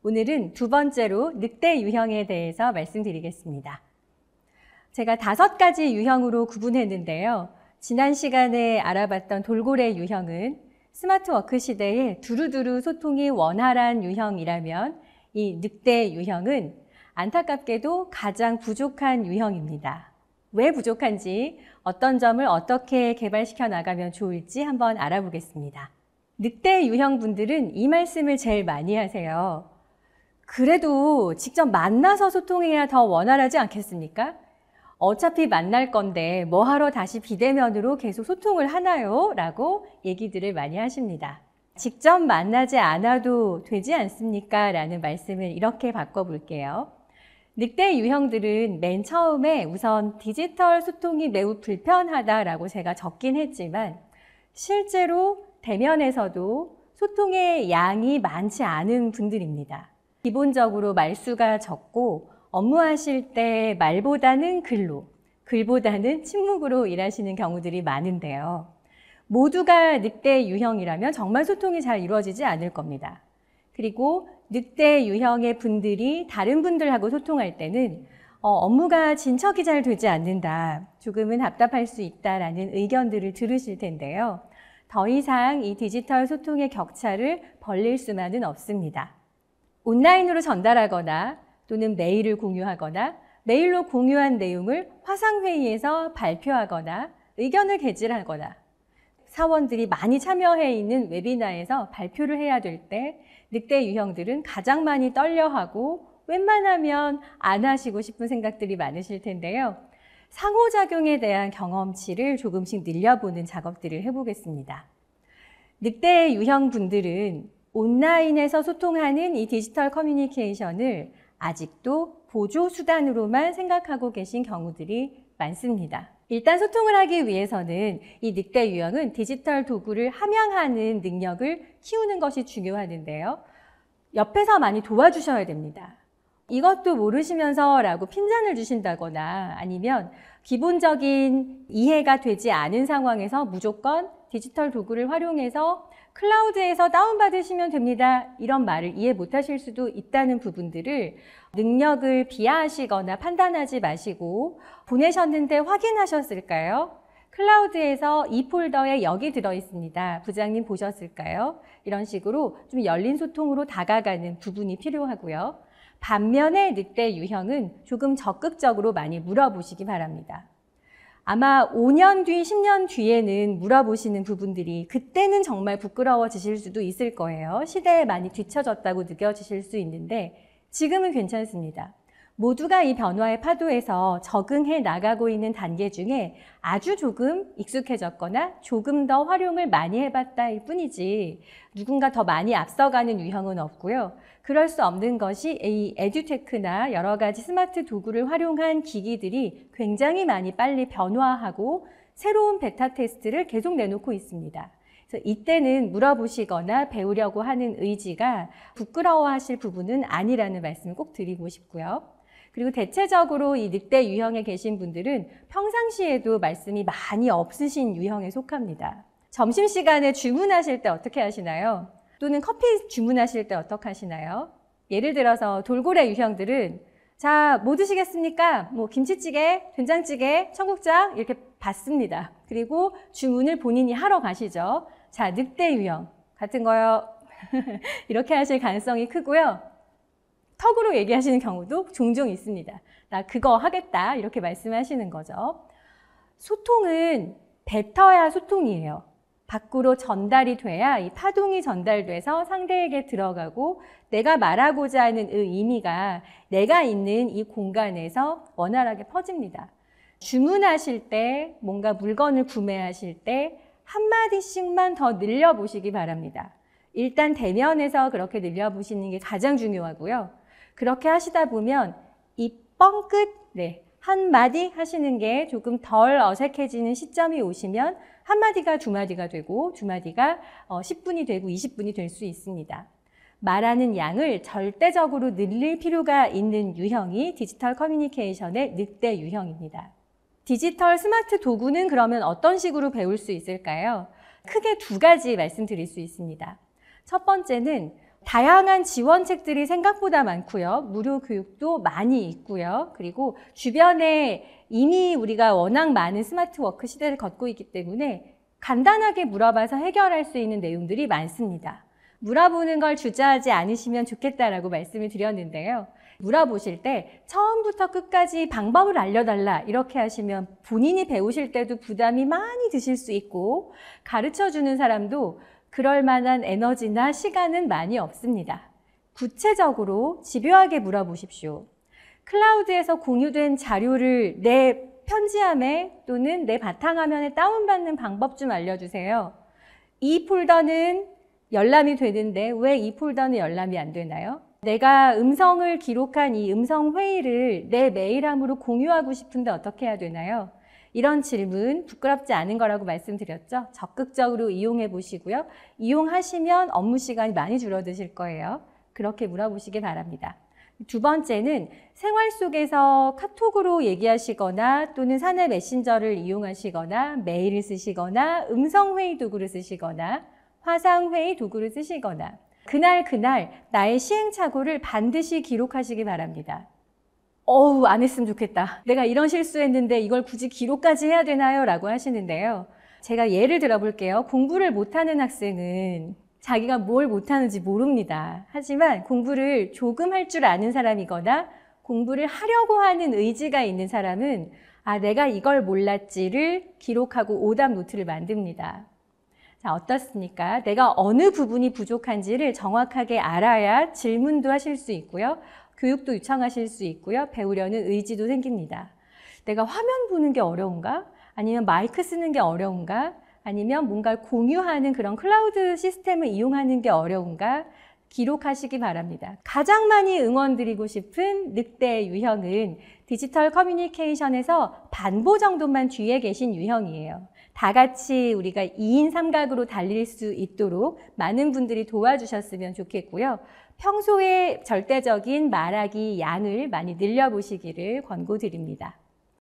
오늘은 두 번째로 늑대 유형에 대해서 말씀드리겠습니다. 제가 5가지 유형으로 구분했는데요. 지난 시간에 알아봤던 돌고래 유형은 스마트워크 시대에 두루두루 소통이 원활한 유형이라면 이 늑대 유형은 안타깝게도 가장 부족한 유형입니다. 왜 부족한지, 어떤 점을 어떻게 개발시켜 나가면 좋을지 한번 알아보겠습니다. 늑대 유형 분들은 이 말씀을 제일 많이 하세요. 그래도 직접 만나서 소통해야 더 원활하지 않겠습니까? 어차피 만날 건데 뭐하러 다시 비대면으로 계속 소통을 하나요? 라고 얘기들을 많이 하십니다. 직접 만나지 않아도 되지 않습니까? 라는 말씀을 이렇게 바꿔볼게요. 늑대 유형들은 맨 처음에 우선 디지털 소통이 매우 불편하다라고 제가 적긴 했지만 실제로 대면에서도 소통의 양이 많지 않은 분들입니다. 기본적으로 말수가 적고 업무하실 때 말보다는 글로, 글보다는 침묵으로 일하시는 경우들이 많은데요. 모두가 늑대 유형이라면 정말 소통이 잘 이루어지지 않을 겁니다. 그리고 늑대 유형의 분들이 다른 분들하고 소통할 때는 업무가 진척이 잘 되지 않는다, 조금은 답답할 수 있다라는 의견들을 들으실 텐데요. 더 이상 이 디지털 소통의 격차를 벌릴 수만은 없습니다. 온라인으로 전달하거나 또는 메일을 공유하거나 메일로 공유한 내용을 화상회의에서 발표하거나 의견을 개질하거나 사원들이 많이 참여해 있는 웨비나에서 발표를 해야 될 때 늑대 유형들은 가장 많이 떨려하고 웬만하면 안 하시고 싶은 생각들이 많으실 텐데요. 상호작용에 대한 경험치를 조금씩 늘려보는 작업들을 해보겠습니다. 늑대 유형 분들은 온라인에서 소통하는 이 디지털 커뮤니케이션을 아직도 보조수단으로만 생각하고 계신 경우들이 많습니다. 일단 소통을 하기 위해서는 이 늑대 유형은 디지털 도구를 함양하는 능력을 키우는 것이 중요하는데요. 옆에서 많이 도와주셔야 됩니다. 이것도 모르시면서 라고 핀잔을 주신다거나 아니면 기본적인 이해가 되지 않은 상황에서 무조건 디지털 도구를 활용해서 클라우드에서 다운받으시면 됩니다, 이런 말을 이해 못하실 수도 있다는 부분들을 능력을 비하하시거나 판단하지 마시고 보내셨는데 확인하셨을까요? 클라우드에서 이 폴더에 여기 들어있습니다, 부장님 보셨을까요? 이런 식으로 좀 열린 소통으로 다가가는 부분이 필요하고요. 반면에 늑대 유형은 조금 적극적으로 많이 물어보시기 바랍니다. 아마 5년 뒤, 10년 뒤에는 물어보시는 부분들이 그때는 정말 부끄러워지실 수도 있을 거예요. 시대에 많이 뒤처졌다고 느껴지실 수 있는데 지금은 괜찮습니다. 모두가 이 변화의 파도에서 적응해 나가고 있는 단계 중에 아주 조금 익숙해졌거나 조금 더 활용을 많이 해봤다일 뿐이지 누군가 더 많이 앞서가는 유형은 없고요. 그럴 수 없는 것이 이 에듀테크나 여러 가지 스마트 도구를 활용한 기기들이 굉장히 많이 빨리 변화하고 새로운 베타 테스트를 계속 내놓고 있습니다. 그래서 이때는 물어보시거나 배우려고 하는 의지가 부끄러워하실 부분은 아니라는 말씀을 꼭 드리고 싶고요. 그리고 대체적으로 이 늑대 유형에 계신 분들은 평상시에도 말씀이 많이 없으신 유형에 속합니다. 점심시간에 주문하실 때 어떻게 하시나요? 또는 커피 주문하실 때 어떻게 하시나요? 예를 들어서 돌고래 유형들은 자, 뭐 드시겠습니까? 뭐 김치찌개, 된장찌개, 청국장 이렇게 받습니다. 그리고 주문을 본인이 하러 가시죠. 자, 늑대 유형 같은 거요. 이렇게 하실 가능성이 크고요. 턱으로 얘기하시는 경우도 종종 있습니다. 나 그거 하겠다, 이렇게 말씀하시는 거죠. 소통은 뱉어야 소통이에요. 밖으로 전달이 돼야 이 파동이 전달돼서 상대에게 들어가고 내가 말하고자 하는 의미가 내가 있는 이 공간에서 원활하게 퍼집니다. 주문하실 때, 뭔가 물건을 구매하실 때 한마디씩만 더 늘려보시기 바랍니다. 일단 대면에서 그렇게 늘려보시는 게 가장 중요하고요. 그렇게 하시다 보면 이 뻥끗, 한마디 하시는 게 조금 덜 어색해지는 시점이 오시면 한마디가 두마디가 되고 두마디가 10분이 되고 20분이 될 수 있습니다. 말하는 양을 절대적으로 늘릴 필요가 있는 유형이 디지털 커뮤니케이션의 늑대 유형입니다. 디지털 스마트 도구는 그러면 어떤 식으로 배울 수 있을까요? 크게 2가지 말씀드릴 수 있습니다. 첫 번째는 다양한 지원책들이 생각보다 많고요. 무료 교육도 많이 있고요. 그리고 주변에 이미 우리가 워낙 많은 스마트 워크 시대를 걷고 있기 때문에 간단하게 물어봐서 해결할 수 있는 내용들이 많습니다. 물어보는 걸 주저하지 않으시면 좋겠다라고 말씀을 드렸는데요. 물어보실 때 처음부터 끝까지 방법을 알려달라 이렇게 하시면 본인이 배우실 때도 부담이 많이 드실 수 있고 가르쳐주는 사람도 그럴 만한 에너지나 시간은 많이 없습니다. 구체적으로 집요하게 물어보십시오. 클라우드에서 공유된 자료를 내 편지함에 또는 내 바탕화면에 다운받는 방법 좀 알려주세요. 이 폴더는 열람이 되는데 왜 이 폴더는 열람이 안 되나요? 내가 음성을 기록한 이 음성 회의를 내 메일함으로 공유하고 싶은데 어떻게 해야 되나요? 이런 질문 부끄럽지 않은 거라고 말씀드렸죠. 적극적으로 이용해 보시고요. 이용하시면 업무 시간이 많이 줄어드실 거예요. 그렇게 물어보시기 바랍니다. 두 번째는 생활 속에서 카톡으로 얘기하시거나 또는 사내 메신저를 이용하시거나 메일을 쓰시거나 음성회의 도구를 쓰시거나 화상회의 도구를 쓰시거나 그날 나의 시행착오를 반드시 기록하시기 바랍니다. 안 했으면 좋겠다. 내가 이런 실수했는데 이걸 굳이 기록까지 해야 되나요? 라고 하시는데요. 제가 예를 들어볼게요. 공부를 못하는 학생은 자기가 뭘 못하는지 모릅니다. 하지만 공부를 조금 할 줄 아는 사람이거나 공부를 하려고 하는 의지가 있는 사람은 내가 이걸 몰랐지를 기록하고 오답 노트를 만듭니다. 자, 어떻습니까? 내가 어느 부분이 부족한지를 정확하게 알아야 질문도 하실 수 있고요. 교육도 요청하실 수 있고요. 배우려는 의지도 생깁니다. 내가 화면 보는 게 어려운가? 아니면 마이크 쓰는 게 어려운가? 아니면 뭔가 공유하는 그런 클라우드 시스템을 이용하는 게 어려운가? 기록하시기 바랍니다. 가장 많이 응원드리고 싶은 늑대 유형은 디지털 커뮤니케이션에서 반보 정도만 뒤에 계신 유형이에요. 다 같이 우리가 2인 3각으로 달릴 수 있도록 많은 분들이 도와주셨으면 좋겠고요. 평소에 절대적인 말하기 양을 많이 늘려보시기를 권고드립니다.